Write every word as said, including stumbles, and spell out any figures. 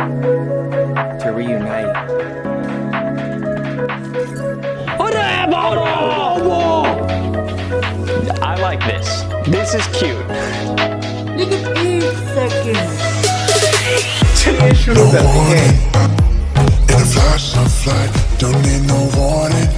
to reunite. I like this. This is cute. Look at eight seconds. No warning. In a flash of light, don't need no warning.